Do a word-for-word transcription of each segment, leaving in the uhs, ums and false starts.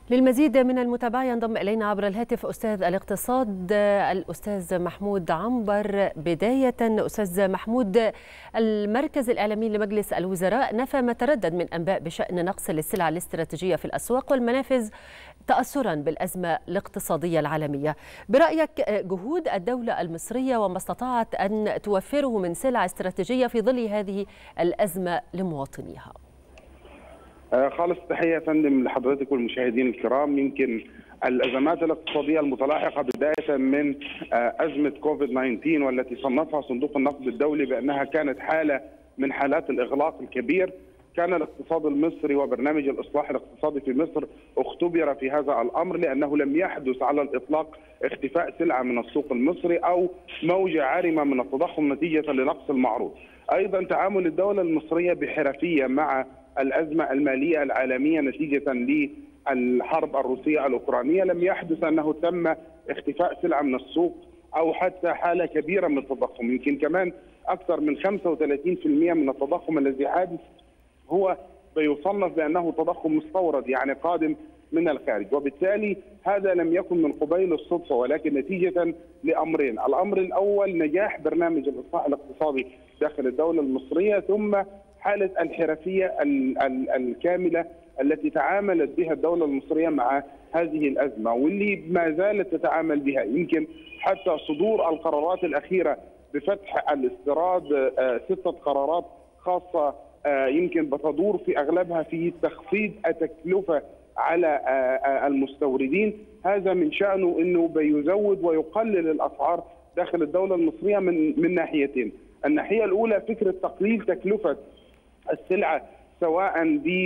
للمزيد من المتابعة ينضم إلينا عبر الهاتف أستاذ الاقتصاد الأستاذ محمود عنبر. بداية أستاذ محمود، المركز الإعلامي لمجلس الوزراء نفى ما تردد من أنباء بشأن نقص للسلع الاستراتيجية في الأسواق والمنافذ تأثرا بالأزمة الاقتصادية العالمية. برأيك جهود الدولة المصرية وما استطاعت أن توفره من سلع استراتيجية في ظل هذه الأزمة لمواطنيها؟ خالص تحية يا فندم لحضرتك والمشاهدين الكرام. يمكن الأزمات الاقتصادية المتلاحقة بداية من أزمة كوفيد تسعة عشر والتي صنفها صندوق النقد الدولي بأنها كانت حالة من حالات الإغلاق الكبير، كان الاقتصاد المصري وبرنامج الإصلاح الاقتصادي في مصر اختبر في هذا الأمر، لأنه لم يحدث على الإطلاق اختفاء سلعة من السوق المصري أو موجة عارمة من التضخم نتيجة لنقص المعروض. أيضا تعامل الدولة المصرية بحرفية مع الأزمة المالية العالمية نتيجة للحرب الروسية الأوكرانية، لم يحدث أنه تم اختفاء سلعة من السوق أو حتى حالة كبيرة من التضخم. يمكن كمان أكثر من خمسة وثلاثين بالمئة من التضخم الذي حادث هو بيصنف بأنه تضخم مستورد، يعني قادم من الخارج، وبالتالي هذا لم يكن من قبيل الصدفة ولكن نتيجة لأمرين. الأمر الأول نجاح برنامج الإصلاح الاقتصادي داخل الدولة المصرية، ثم حالة الحرفية الكاملة التي تعاملت بها الدولة المصرية مع هذه الأزمة واللي ما زالت تتعامل بها. يمكن حتى صدور القرارات الأخيرة بفتح الاستيراد، ستة قرارات خاصة يمكن بتدور في أغلبها في تخفيض التكلفة على المستوردين، هذا من شأنه أنه بيزود ويقلل الأسعار داخل الدولة المصرية من من ناحيتين. الناحية الأولى فكرة تقليل تكلفة السلعة سواء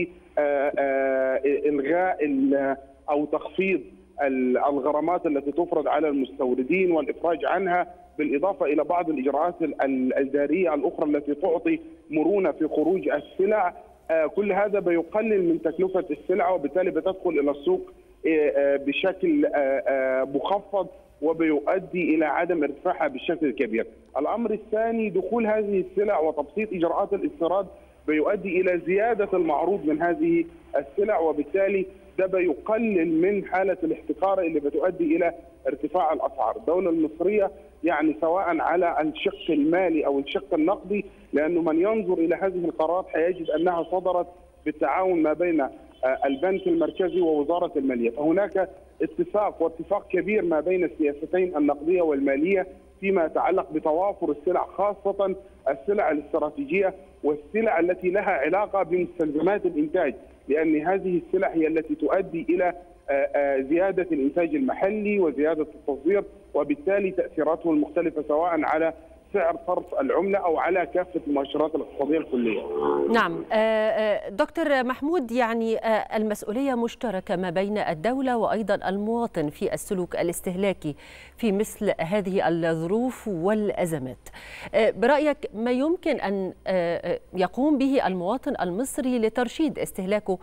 بإلغاء أو تخفيض الغرامات التي تفرض على المستوردين والإفراج عنها، بالإضافة إلى بعض الإجراءات الإدارية الأخرى التي تعطي مرونة في خروج السلع. كل هذا بيقلل من تكلفة السلع وبالتالي بتدخل إلى السوق بشكل مخفض وبيؤدي إلى عدم ارتفاعها بالشكل الكبير. الأمر الثاني دخول هذه السلع وتبسيط إجراءات الاستيراد بيؤدي إلى زيادة المعروض من هذه السلع، وبالتالي ده بيقلل من حالة الاحتكار اللي بتؤدي إلى ارتفاع الأسعار. الدولة المصرية يعني سواء على الشق المالي أو الشق النقدي، لأنه من ينظر إلى هذه القرارات حيجد أنها صدرت بالتعاون ما بين البنك المركزي ووزارة المالية، فهناك اتفاق واتفاق كبير ما بين السياستين النقدية والمالية فيما يتعلق بتوافر السلع، خاصة السلع الاستراتيجية والسلع التي لها علاقة بمستلزمات الإنتاج، لأن هذه السلع هي التي تؤدي إلى زيادة الإنتاج المحلي وزيادة التصدير، وبالتالي تأثيراته المختلفة سواء على سعر صرف العملة أو على كافة المؤشرات الاقتصادية الكلية. نعم دكتور محمود، يعني المسؤولية مشتركة ما بين الدولة وأيضا المواطن في السلوك الاستهلاكي في مثل هذه الظروف والأزمات. برأيك ما يمكن أن يقوم به المواطن المصري لترشيد استهلاكه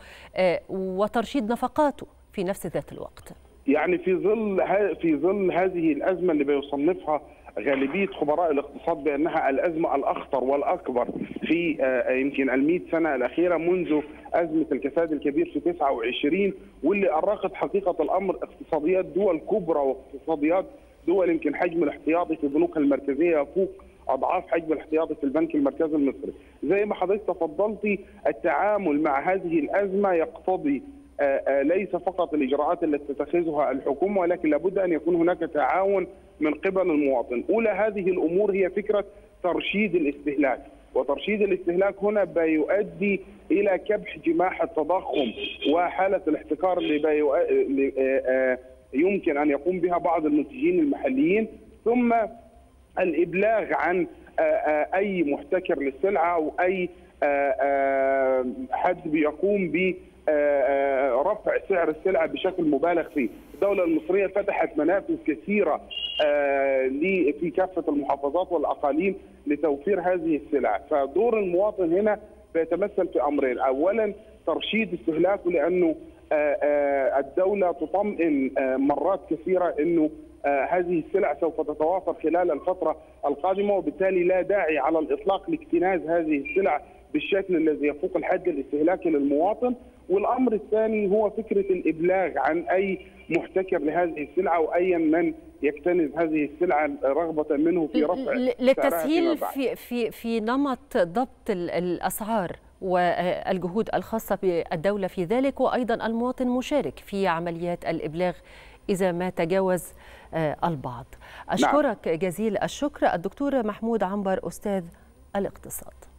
وترشيد نفقاته في نفس ذات الوقت؟ يعني في ظل في ظل هذه الأزمة اللي بيصنفها غالبية خبراء الاقتصاد بأنها الأزمة الأخطر والأكبر في يمكن المئة سنة الأخيرة منذ أزمة الكساد الكبير في تسعة وعشرين، واللي أرقت حقيقة الأمر اقتصاديات دول كبرى واقتصاديات دول يمكن حجم الاحتياطي في بنوكها المركزية يفوق أضعاف حجم الاحتياطي في البنك المركزي المصري. زي ما حضرتك تفضلتي، التعامل مع هذه الأزمة يقتضي ليس فقط الإجراءات التي تتخذها الحكومة، ولكن لابد أن يكون هناك تعاون من قبل المواطن. أولى هذه الأمور هي فكرة ترشيد الاستهلاك، وترشيد الاستهلاك هنا بيؤدي إلى كبح جماح التضخم وحالة الاحتكار اللي يمكن أن يقوم بها بعض المنتجين المحليين، ثم الإبلاغ عن أي محتكر للسلعة أو أي حد بيقوم ب رفع سعر السلعة بشكل مبالغ فيه. الدولة المصرية فتحت منافذ كثيرة في كافة المحافظات والأقاليم لتوفير هذه السلع، فدور المواطن هنا بيتمثل في أمرين: أولا ترشيد استهلاكه، لأنه الدولة تطمئن مرات كثيرة أنه هذه السلع سوف تتوافر خلال الفترة القادمة، وبالتالي لا داعي على الإطلاق لاكتناز هذه السلع بالشكل الذي يفوق الحد الاستهلاكي للمواطن. والامر الثاني هو فكره الابلاغ عن اي محتكر لهذه السلعه وايا من يكتنز هذه السلعه رغبه منه في رفع للتسهيل في في في نمط ضبط الاسعار والجهود الخاصه بالدوله في ذلك، وايضا المواطن مشارك في عمليات الابلاغ إذا ما تجاوز البعض. أشكرك جزيل الشكر الدكتور محمود عنبر أستاذ الاقتصاد.